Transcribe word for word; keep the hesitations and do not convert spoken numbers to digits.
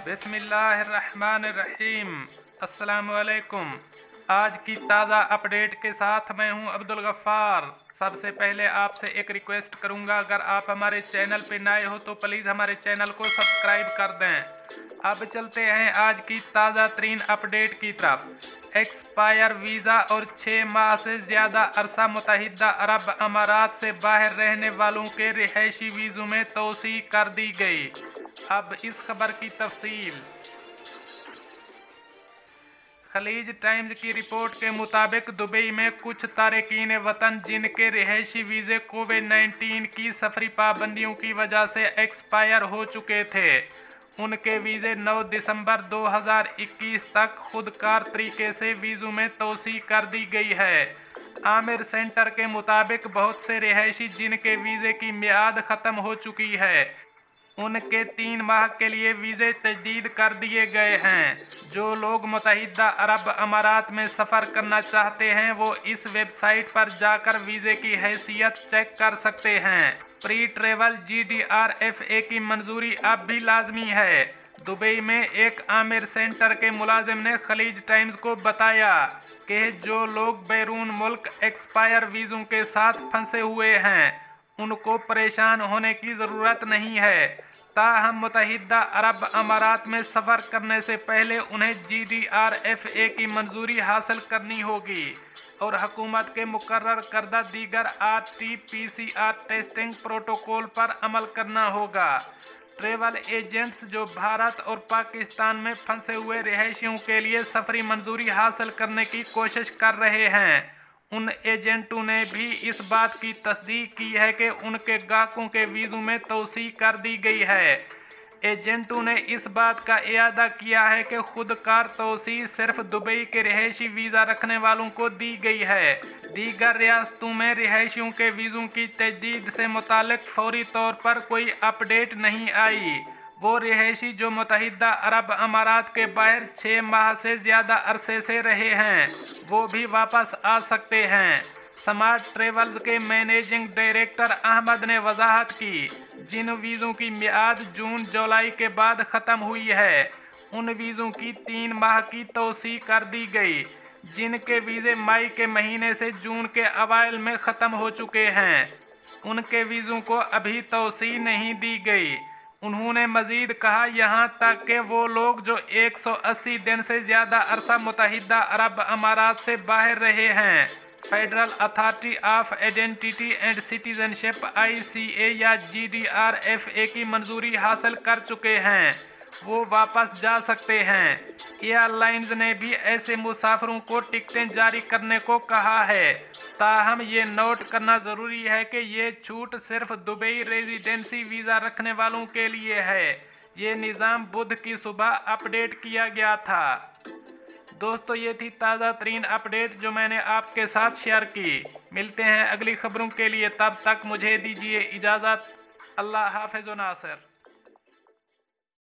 बिस्मिल्लाहिर्रहमानिर्रहीम। अस्सलामुअलैकुम। आज की ताज़ा अपडेट के साथ मैं हूं अब्दुल गफ़्फ़ार। सबसे पहले आपसे एक रिक्वेस्ट करूंगा, अगर आप हमारे चैनल पे नए हो तो प्लीज़ हमारे चैनल को सब्सक्राइब कर दें। अब चलते हैं आज की ताज़ा तरीन अपडेट की तरफ। एक्सपायर वीज़ा और छः माह से ज़्यादा अरसा मुत्तहिदा अरब अमारात से बाहर रहने वालों के रिहायशी वीज़ों में तोसी कर दी गई। अब इस खबर की तफसील। खलीज टाइम्स की रिपोर्ट के मुताबिक दुबई में कुछ तारकीन वतन जिनके रिहायशी वीज़े कोविड नाइन्टीन की सफरी पाबंदियों की वजह से एक्सपायर हो चुके थे, उनके वीज़े नौ दिसंबर दो हज़ार इक्कीस तक खुदकार तरीके से वीज़ों में तोसी कर दी गई है। आमिर सेंटर के मुताबिक बहुत से रिहायशी जिनके वीज़े की मियाद ख़त्म हो चुकी है, उनके तीन माह के लिए वीज़े तजदीद कर दिए गए हैं। जो लोग मुत्तहिदा अरब अमारात में सफ़र करना चाहते हैं वो इस वेबसाइट पर जाकर वीज़े की हैसियत चेक कर सकते हैं। Pre travel G D R F A की मंजूरी अब भी लाजमी है। दुबई में एक आमिर सेंटर के मुलाजिम ने खलीज टाइम्स को बताया कि जो लोग बैरून मुल्क एक्सपायर वीज़ों के साथ फंसे हुए हैं उनको परेशान होने की ज़रूरत नहीं है। ताहम मुत्तहिदा अरब अमारात में सफ़र करने से पहले उन्हें G D R F A की मंजूरी हासिल करनी होगी और हुकूमत के मुकर्रर करदा दीगर R T P C R testing protocol पर अमल करना होगा। ट्रेवल एजेंट्स जो भारत और पाकिस्तान में फंसे हुए रिहायशियों के लिए सफरी मंजूरी हासिल करने की कोशिश कर रहे हैं, उन एजेंटों ने भी इस बात की तस्दीक की है कि उनके ग्राहकों के वीज़ों में तोसी कर दी गई है। एजेंटों ने इस बात का इयादा किया है कि खुदकार तोसी सिर्फ दुबई के रिहायशी वीज़ा रखने वालों को दी गई है। दीगर रियासतों में रिहायशियों के वीज़ों की तजदीद से मुतालिक फौरी तौर पर कोई अपडेट नहीं आई। वो रिहायशी जो मुत्तहिदा अरब अमारात के बाहर छः माह से ज़्यादा अरसे से रहे हैं वो भी वापस आ सकते हैं। स्मार्ट ट्रेवल्स के मैनेजिंग डायरेक्टर अहमद ने वजाहत की, जिन वीज़ों की मियाद जून जुलाई के बाद ख़त्म हुई है उन वीज़ों की तीन माह की तोसी कर दी गई। जिनके वीज़े मई के महीने से जून के अवाइल में ख़त्म हो चुके हैं उनके वीज़ों को अभी तोसी नहीं दी गई। उन्होंने मज़ीद कहा, यहाँ तक कि वो लोग जो एक सौ अस्सी दिन से ज़्यादा अरसा मुत्तहिदा अरब अमारात से बाहर रहे हैं federal authority of identity and citizenship I C A या G D R F A की मंजूरी हासिल कर चुके हैं, वो वापस जा सकते हैं। एयरलाइंस ने भी ऐसे मुसाफिरों को टिकटें जारी करने को कहा है। ताहम ये नोट करना ज़रूरी है कि ये छूट सिर्फ दुबई रेजिडेंसी वीज़ा रखने वालों के लिए है। ये निज़ाम बुध की सुबह अपडेट किया गया था। दोस्तों, ये थी ताज़ा तरीन अपडेट जो मैंने आपके साथ शेयर की। मिलते हैं अगली खबरों के लिए, तब तक मुझे दीजिए इजाज़त। अल्लाह हाफ़िज़ व नासिर।